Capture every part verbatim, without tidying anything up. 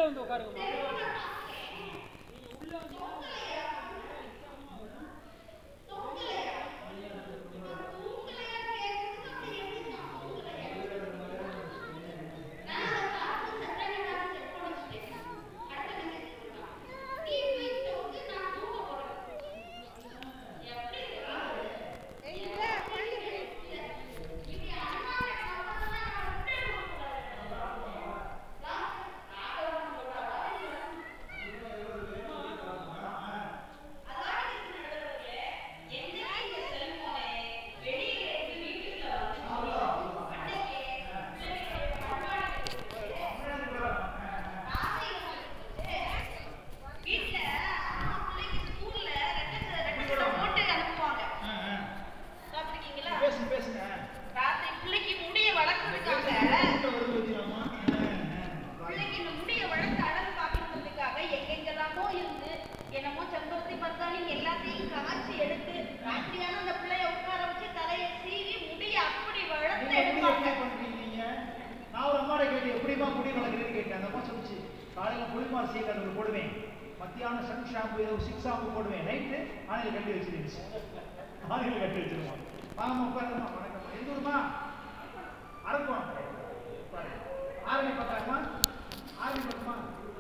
வந்து உட்காருங்க. மத்தியான சன் ஷாம்பு ஏதோ சிக்ஸ் ஷாம்பு போடுவேன் நைட்டு ஆணையில் கட்டி வச்சிருந்துச்சு ஆணையில் கட்டி வச்சிருவோம் வாங்கம்மா உட்காருமா வணக்கம் எந்த ஊருமா அரக்கோணம் ஆரணி பக்கமா ஆரணி பக்கமா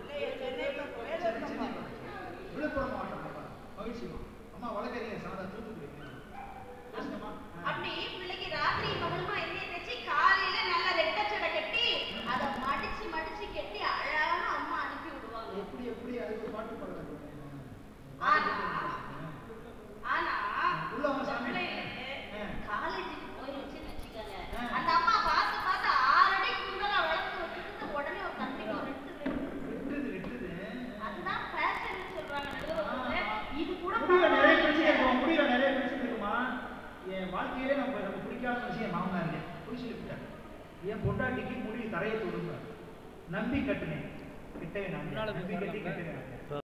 விழுப்புரம் மாவட்டம் மகிழ்ச்சிமா அம்மா வழக்கறிஞர் சாதா தூத்துக்குடி அப்படி பிள்ளைக்கு ராத்திரி பகலுமா எண்ணெய் தேய்ச்சி காலையில நல்ல ரெட்டச்சடை கட்டி அதை மடிச்சு மடிச்சு கட்டி அழகான அம்மா அனுப்பி விடுவாங்க. எப்படி எப்படி அதுக்கு பாட்டு பாடுறாங்க. ஆனா காலேஜுக்கு போயிருச்சுன்னு வச்சுக்கோங்க, அந்த அம்மா பார்த்து பார்த்து ஆறு அடிக்கு முன்னால வளர்த்து வச்சுட்டு உடனே ஒரு தண்ணிக்கு ரெட்டுது. அதுதான் ஃபேஷன் சொல்றாங்க. இது கூட நிறைய பிரச்சனை இருக்கும், முடியல நிறைய பிரச்சனை இருக்குமா. என் வாழ்க்கையிலே நம்ம நம்ம பிடிக்காத விஷயம் மாமனார் இல்லையா புரிச்சு விட்டாங்க. என் பொண்டாட்டிக்கு முடி தரையை தொடுங்க நம்பி கட்டுனேன் கிட்டவே நான் நம்பி கட்டி கட்டுனேன்.